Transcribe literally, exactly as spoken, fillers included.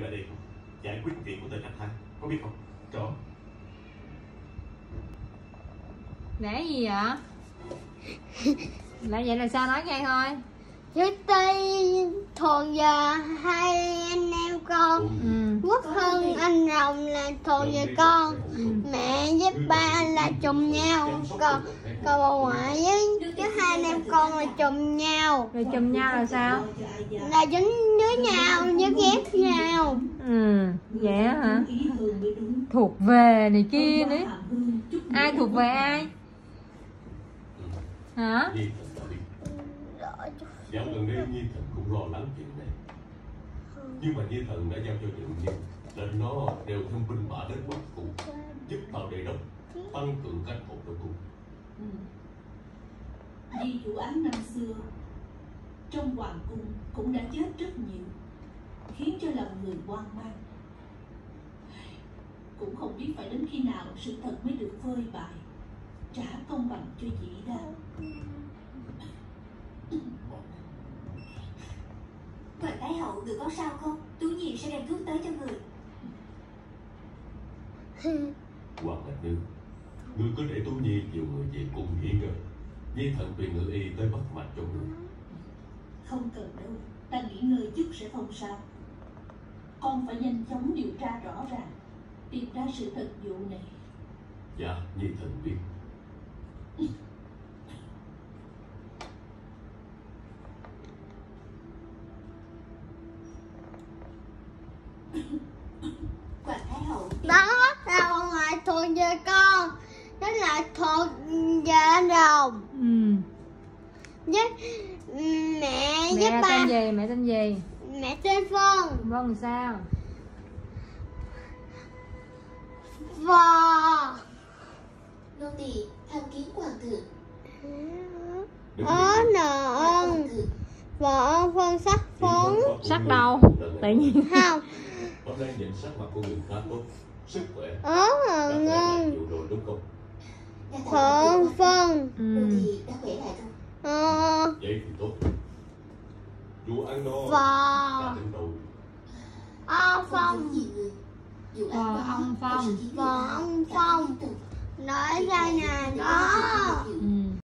lại đây giải quyết chuyện của tên anh Thanh, có biết không? Rõ. Lẽ gì vậy? Lẽ vậy là sao, nói nghe thôi. Trước đây Thuận giờ hai anh em con Ừ. Quốc Hưng anh Rồng là Thuận về con, Ừ. mẹ với ba là trùng nhau, còn còn bà ngoại với với hai anh em con là trùng nhau. Rồi chùm nhau là sao? Là dính với nhau, với ghép nhau. Ừ, vậy á hả? Thuộc về này kia nữa. Ai thuộc về ai? Hả? Nhi Thần đã biết. Dạo gần đây Nhi Thần cũng lo lắng chuyện này. Nhưng mà Nhi Thần đã giao cho Nhượng Nhi, lệnh nó đều thêm binh mã đến Bắc Phủ, giúp vào đề đốc, tăng cường canh hộ trong cung. Ừ. Vì vụ án năm xưa trong hoàng cung cũng đã chết rất nhiều, khiến cho lòng người hoang mang. Cũng không biết phải đến khi nào sự thật mới được phơi bày, trả công bằng cho dĩ đa. Hoàng Thái Hậu người có sao không? Tú Nhi sẽ đem thuốc tới cho người. Hoàng Bạch Nương, ngươi cứ để Tú Nhi nhiều người về cùng nghỉ ngơi. Nhi Thần tùy ngự y tới bắt mạch cho ngươi. Không cần đâu, ta nghỉ ngơi chút sẽ không sao. Con phải nhanh chóng điều tra rõ ràng, tìm ra sự thật vụ này. Dạ, Nhi Thần biết. Hoàng Thái Hậu. Đó là bà ngoại Thuận về con, đó là Thuận về anh Rồng. Ừ. Với mẹ với Mẹ ba. tên gì? Mẹ tên gì? Mẹ tên Vân. Vâng sao? Vò. Nô tỳ tham kiến hoàng thượng. Ớ nờ ơn. Vợ ơn phân sắc phấn. Sắc đâu? Tự nhiên. Không. Hôm nay nhìn sắc mặt của người khá tốt, sức khỏe. Ớ Đã nờ khỏe lại ngân. nhiều rồi đúng không? Phượng phân. Nô Ừ. tỳ đã khỏe lại rồi. Ờ. Vậy thì tốt. Dù ăn no Vò. đã đến đâu. Ơ Không phong. giấu gì người. Dù Vò ăn no, ông Phong. có sự thiếu Vò hụt ông đã Phong. tiếp tục. Nói ra nè đó. Ừ.